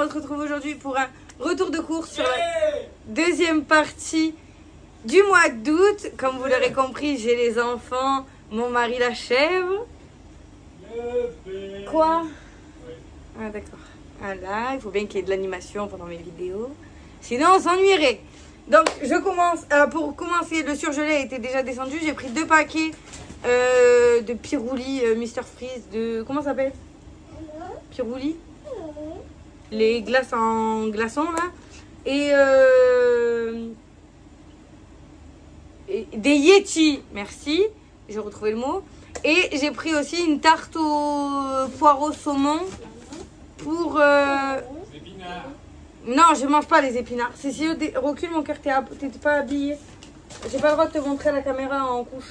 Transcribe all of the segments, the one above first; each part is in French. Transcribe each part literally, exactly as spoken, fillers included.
on se retrouve aujourd'hui pour un retour de course sur la deuxième partie du mois d'août. Comme vous l'aurez compris, j'ai les enfants, mon mari la chèvre. Quoi? Ah d'accord. Voilà, il faut bien qu'il y ait de l'animation pendant mes vidéos. Sinon, on s'ennuierait. Donc, je commence. Euh, pour commencer, le surgelé a été déjà descendu. J'ai pris deux paquets euh, de Pirulli euh, mister Freeze. De... Comment ça s'appelle? Pirulli. Les glaces en glaçons, là. Et, euh, et des Yeti. Merci. J'ai retrouvé le mot. Et j'ai pris aussi une tarte au poireau saumon pour... Euh... Non, je mange pas les épinards. Cécile, recule mon cœur, t'es pas habillée. J'ai pas le droit de te montrer la caméra en couche.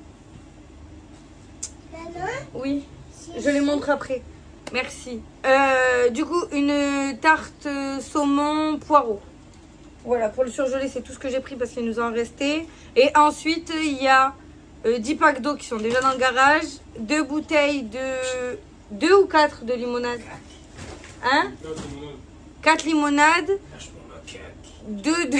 Oui, je les montre après. Merci. Euh, du coup, une tarte saumon poireau. Voilà, pour le surgelé, c'est tout ce que j'ai pris parce qu'il nous en restait. Et ensuite, il y a euh, dix packs d'eau qui sont déjà dans le garage. Deux bouteilles de... deux ou quatre de limonade. Hein? quatre limonades. deux... deux...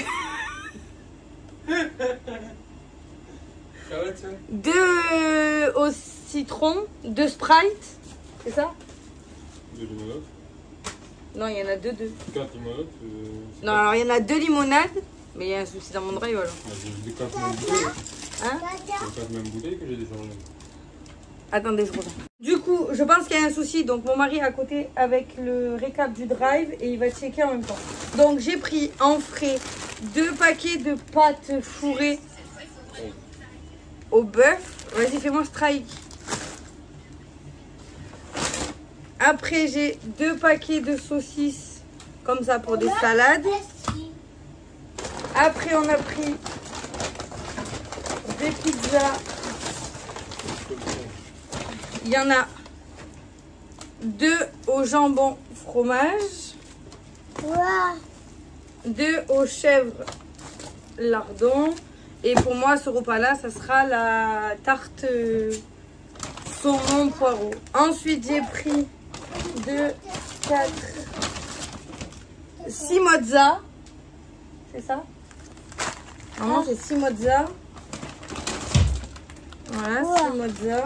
deux au citron. Deux Sprite. C'est ça? Deux limonades. Non, il y en a deux, deux. Quatre limonades. Euh, non, alors il y en a deux limonades. Mais il y a un souci dans mon drive alors. Ah, j'ai des quatre mêmes bouteilles. Hein? C'est quatre mêmes bouteilles que j'ai déchargées. Attendez, je reviens. Du coup, je pense qu'il y a un souci. Donc, mon mari est à côté avec le récap du drive et il va checker en même temps. Donc, j'ai pris en frais deux paquets de pâtes fourrées au bœuf. Vas-y, fais-moi strike. Après, j'ai deux paquets de saucisses comme ça pour des salades. Après, on a pris des pizzas. Il y en a deux au jambon fromage, deux aux chèvres lardon. Et pour moi, ce repas-là, ça sera la tarte saumon poireau. Ensuite, j'ai pris deux, quatre, six mozza. C'est ça? Non, c'est six mozza. Voilà, six mozza.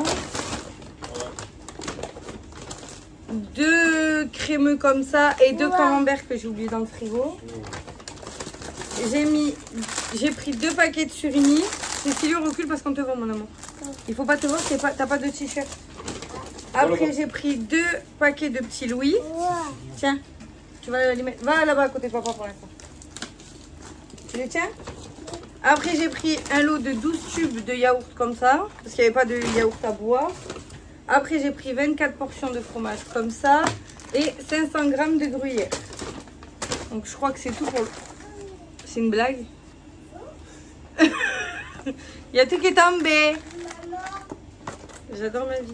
Deux crémeux comme ça et deux camemberts que j'ai oublié dans le frigo. J'ai mis, j'ai pris deux paquets de surimi. Cécilie, recule parce qu'on te voit, mon amour. Il faut pas te voir, t'as pas de t-shirt. Après, j'ai pris deux paquets de petits Louis. Tiens, tu vas les mettre. Va là-bas à côté de papa pour l'instant. Tu les tiens? Après, j'ai pris un lot de douze tubes de yaourt comme ça, parce qu'il n'y avait pas de yaourt à boire. Après, j'ai pris vingt-quatre portions de fromage comme ça et cinq cents grammes de gruyère. Donc, je crois que c'est tout pour le... C'est une blague? Il y a tout qui est tombé. J'adore ma vie.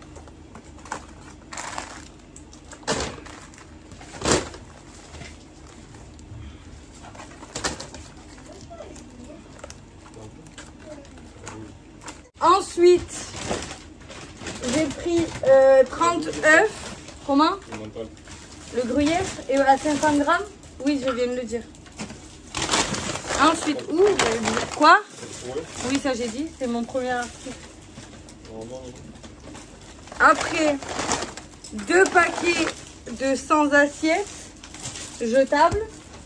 Ensuite, j'ai pris euh, trente œufs. Comment? Le gruyère et à cinq cents grammes. Oui, je viens de le dire. Ensuite, ouh, quoi? Oui, ça j'ai dit, c'est mon premier article. Après, deux paquets de sans assiettes jetables.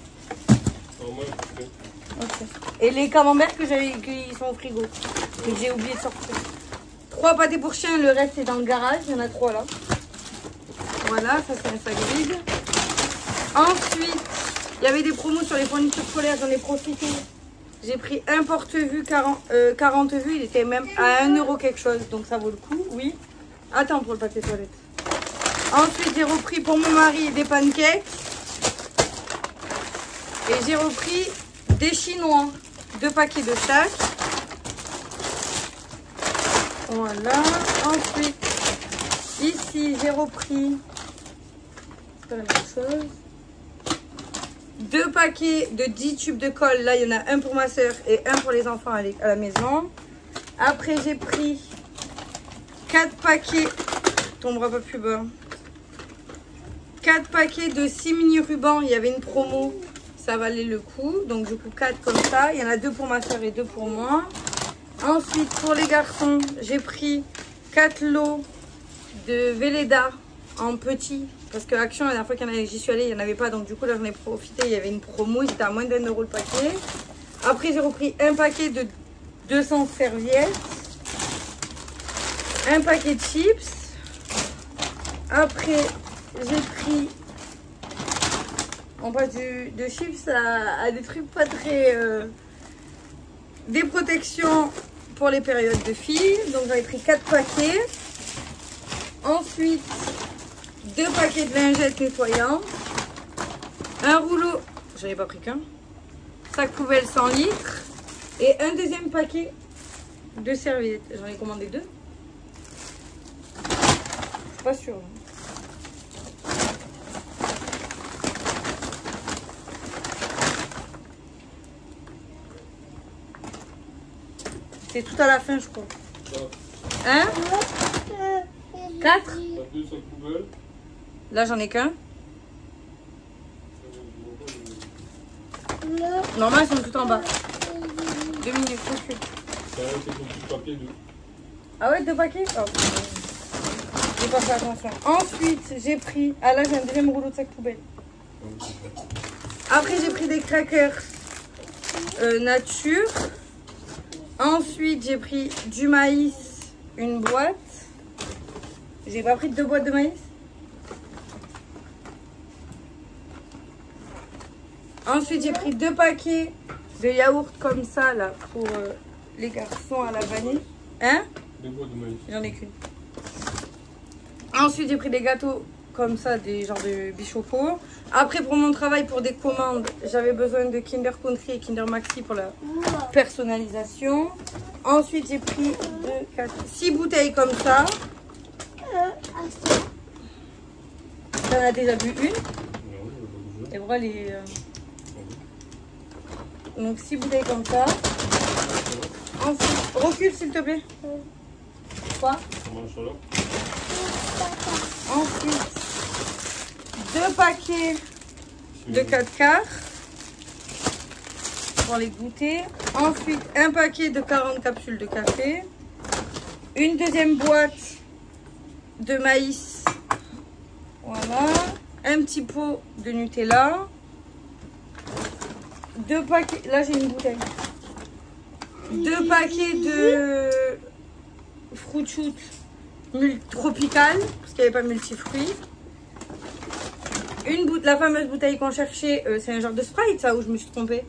Okay. Et les camemberts que j'avais, qui sont au frigo, que j'ai oublié de sortir. Trois pâtés pour chien, le reste est dans le garage, il y en a trois là. Voilà, ça c'est un sac vide. Ensuite, il y avait des promos sur les fournitures scolaires, j'en ai profité. J'ai pris un porte-vue quarante, euh, quarante vues, il était même à un euro quelque chose, donc ça vaut le coup, oui. Attends pour le papier toilette. Ensuite, j'ai repris pour mon mari des pancakes. Et j'ai repris des chinois, deux paquets de chaque. Voilà. Ensuite, ici, j'ai repris, c'est pas la même chose, deux paquets de dix tubes de colle. Là, il y en a un pour ma soeur et un pour les enfants à la maison. Après, j'ai pris quatre paquets. Tombera pas plus bas. quatre paquets de six mini rubans. Il y avait une promo, ça valait le coup. Donc du coup quatre comme ça. Il y en a deux pour ma soeur et deux pour moi. Ensuite pour les garçons, j'ai pris quatre lots de Velleda en petit. Parce que Action, la dernière fois que j'y suis allée, il n'y en avait pas. Donc du coup là j'en ai profité. Il y avait une promo, c'était à moins d'un euro le paquet. Après j'ai repris un paquet de deux cents serviettes. Un paquet de chips. Après, j'ai pris, on passe du, de chips à, à des trucs pas très... Euh, des protections pour les périodes de filles. Donc j'avais pris quatre paquets. Ensuite, deux paquets de lingettes nettoyantes. Un rouleau, j'en ai pas pris qu'un. Sac poubelle cent litres. Et un deuxième paquet de serviettes. J'en ai commandé deux. Je suis pas sûre. C'est tout à la fin, je crois. Hein? Quatre? deux sacs poubelles. Là, j'en ai qu'un. Normalement, ils sont tout en bas. Deux minutes, recule. Ça c'est ton petit papier de... Ah ouais, deux paquets? Oh, j'ai pas fait attention. Ensuite, j'ai pris... Ah là, j'ai un deuxième rouleau de sac poubelle. Après, j'ai pris des crackers euh, nature. Ensuite, j'ai pris du maïs, une boîte. J'ai pas pris deux boîtes de maïs. Ensuite, j'ai pris deux paquets de yaourt comme ça, là, pour euh, les garçons à la vanille. Hein? Deux boîtes de maïs. J'en ai qu'une. Ensuite, j'ai pris des gâteaux comme ça, des genres de bichopo. Après, pour mon travail, pour des commandes, j'avais besoin de Kinder Country et Kinder Maxi pour la personnalisation. Ensuite, j'ai pris deux, quatre, six bouteilles comme ça. T'en as déjà bu une. Et voilà les... Euh... Donc, six bouteilles comme ça. Ensuite, recule s'il te plaît. Quoi? Ensuite, deux paquets de quatre quarts pour les goûter. Ensuite, un paquet de quarante capsules de café. Une deuxième boîte de maïs. Voilà. Un petit pot de Nutella. Deux paquets. Là, j'ai une bouteille. Deux paquets de fruit shoot tropical, parce qu'il n'y avait pas multifruits. Une bouteille, la fameuse bouteille qu'on cherchait, euh, c'est un genre de Sprite, ça, où je me suis trompée.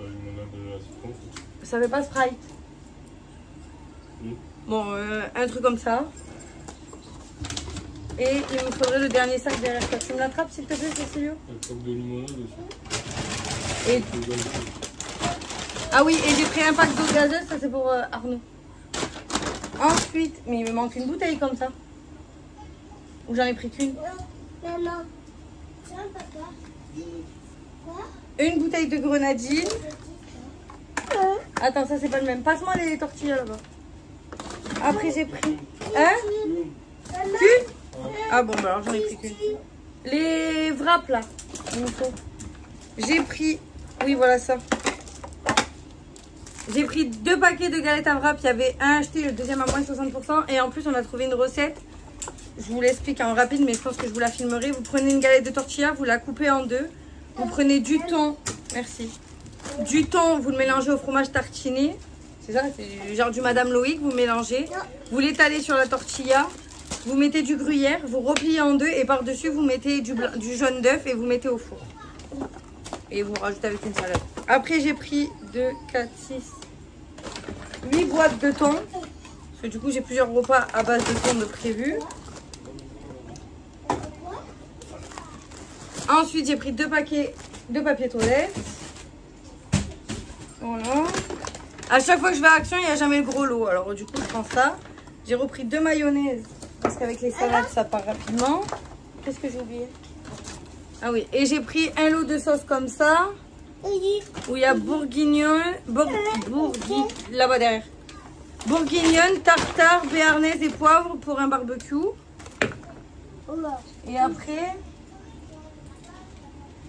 Ça fait pas Sprite. Mmh. Bon, euh, un truc comme ça. Et il me faudrait le dernier sac derrière toi. Tu me l'attrapes, s'il te plaît, Cécilio? Un sac de limonade aussi. Et... Ah oui, et j'ai pris un pack d'eau gazeuse, ça c'est pour euh, Arnaud. Ensuite, mais il me manque une bouteille comme ça. Ou j'en ai pris qu'une. Maman, une bouteille de grenadine. Attends, ça c'est pas le même. Passe-moi les tortillas là-bas. Après j'ai pris... Hein? Qu'une? Ah bon, bah alors j'en ai pris qu'une. Les wraps là, il me faut. J'ai pris... Oui, voilà ça. J'ai pris deux paquets de galettes à wrap. Il y avait un acheté, le deuxième à moins soixante pour cent. Et en plus, on a trouvé une recette. Je vous l'explique en rapide, mais je pense que je vous la filmerai. Vous prenez une galette de tortilla, vous la coupez en deux. Vous prenez du thon. Merci. Du thon, vous le mélangez au fromage tartiné. C'est ça, c'est genre du Madame Loïc. Vous mélangez. Vous l'étalez sur la tortilla. Vous mettez du gruyère. Vous repliez en deux. Et par-dessus, vous mettez du, blanc, du jaune d'œuf et vous mettez au four. Et vous rajoutez avec une salade. Après, j'ai pris deux, quatre, six, huit boîtes de thon. Parce que du coup, j'ai plusieurs repas à base de thon de prévu. Ensuite, j'ai pris deux paquets de papier toilette. Voilà. À chaque fois que je vais à Action, il n'y a jamais le gros lot. Alors du coup, je prends ça. J'ai repris deux mayonnaises. Parce qu'avec les salades, ça part rapidement. Qu'est-ce que j'ai oublié? Ah oui, et j'ai pris un lot de sauce comme ça. Où il y a bourguignon, bourg, bourgui, là-bas derrière. Bourguignonne, tartare, béarnaise et poivre pour un barbecue. Et après,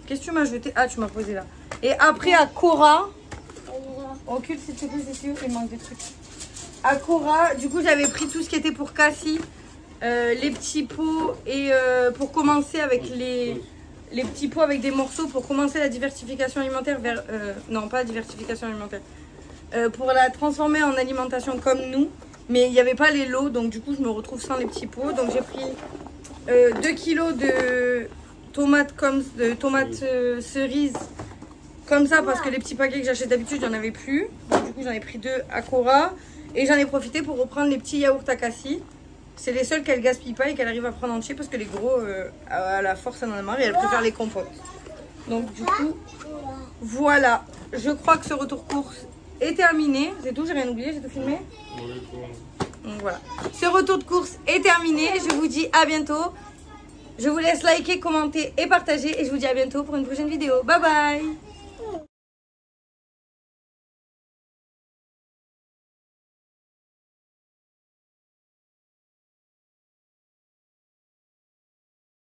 Qu'est-ce que tu m'as jeté? Ah, tu m'as posé là. Et après, à Cora. Recule s'il te plaît, c'est sûr, il manque des trucs. À Cora, du coup, j'avais pris tout ce qui était pour Cassie. Euh, les petits pots et euh, pour commencer avec les, les petits pots avec des morceaux pour commencer la diversification alimentaire vers... Euh, non, pas diversification alimentaire. Euh, pour la transformer en alimentation comme nous. Mais il n'y avait pas les lots, donc du coup, je me retrouve sans les petits pots. Donc j'ai pris euh, deux kilos de tomates, comme, de tomates euh, cerises. Comme ça, parce que les petits paquets que j'achète d'habitude, il n'y en avait plus. Donc, du coup, j'en ai pris deux à Cora. Et j'en ai profité pour reprendre les petits yaourts à Cassie. C'est les seuls qu'elle gaspille pas et qu'elle arrive à prendre entier. Parce que les gros, euh, à la force, elle en a marre et elle préfère les compotes. Donc, du coup, voilà. Je crois que ce retour course est terminé. C'est tout, j'ai rien oublié, j'ai tout filmé. Donc, voilà. Ce retour de course est terminé. Je vous dis à bientôt. Je vous laisse liker, commenter et partager. Et je vous dis à bientôt pour une prochaine vidéo. Bye bye!